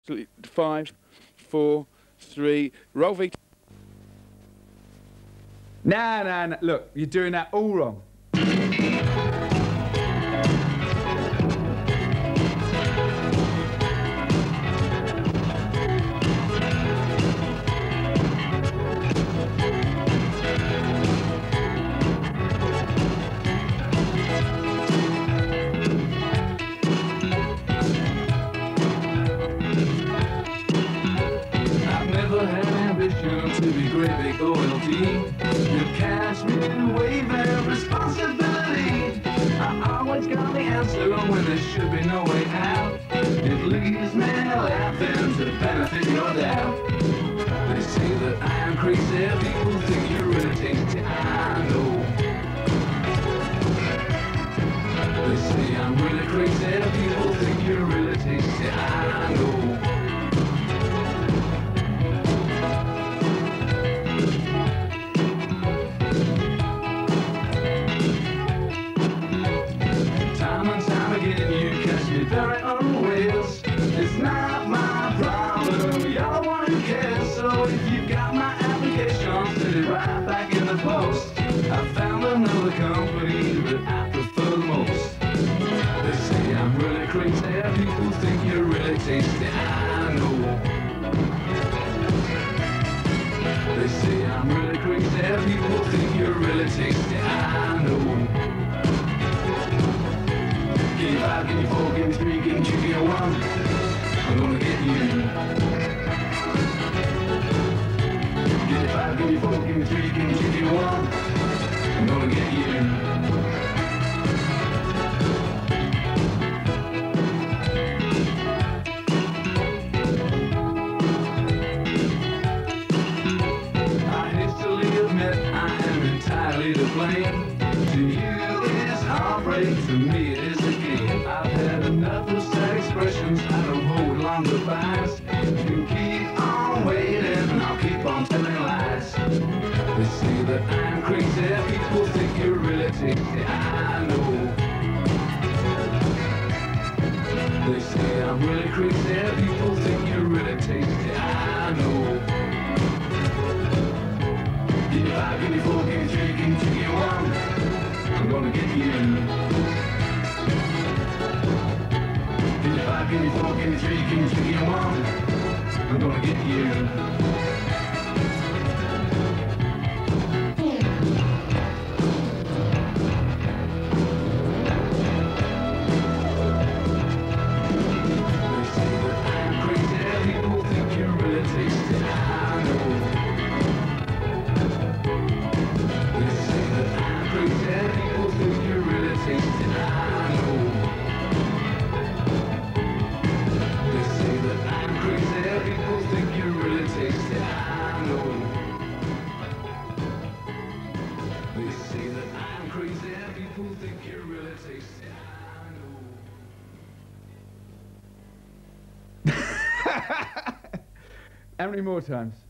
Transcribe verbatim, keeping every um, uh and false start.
Five, four, three, roll V. Nah, nah, nah, look, you're doing that all wrong. To be great big loyalty, you catch me waving responsibility. I always got the answer when there should be no way out. It leaves me laughing to benefit your doubt. They say that I am crazy, people think you're really tasty, I know. They say I'm really crazy, people think you're really tasty, I know. Very unawares. It's not my problem, you're the one who cares. So if you've got my application, send it right back in the post. I found another company that I prefer the most. They say I'm really crazy, people think you're really tasty, I know. They say I'm really crazy, people think you're really tasty, I know. Give me five, give me four, give me three, give me two, give me one. I'm gonna get you. Give me five, give me four, give me three, give me two, give me one. I'm gonna get you. I hastily admit I am entirely to blame. To you it's heartbreak, to me it is a game. I've had enough of sad expressions, I don't hold longer lies. You keep on waiting and I'll keep on telling lies. They say that I'm crazy, people think you're really tasty, I know. They say I'm really crazy, people think you're really tasty, I know. Give me five, give me four, give me three, give me two, give me one. I'm gonna get you. Give me five, give me four, give me three, give me two, give me one. I'm gonna get you. They say that I'm crazy, people think you're really tasty, I know. They say that I'm crazy, people think you're really tasty, I know. They say that I'm crazy, people think you're really tasty, I know. They say that I'm crazy, people think you're really tasty, I know. How many more times?